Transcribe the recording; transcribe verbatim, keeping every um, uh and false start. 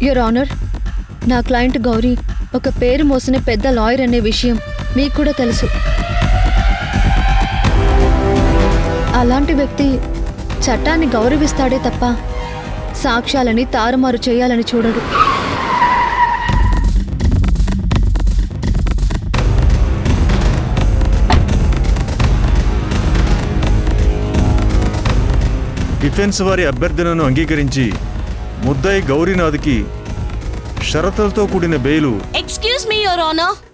Your honour, నా client Gauri ఒక పేరు మోసిన పెద్ద లాయర్ అనే విషయం మీకు కూడా తెలుసు. అలాంటి వ్యక్తి చట్టాన్ని గౌరవిస్తాడే తప్ప సాక్ష్యాలని తారుమారు చేయాలని చూడడు. డిఫెన్స్ వారి అభ్యర్థనను అంగీకరించి ముద్దాయి గౌరీనాథ్కి షరతులతో కూడిన bail. Excuse me your honour.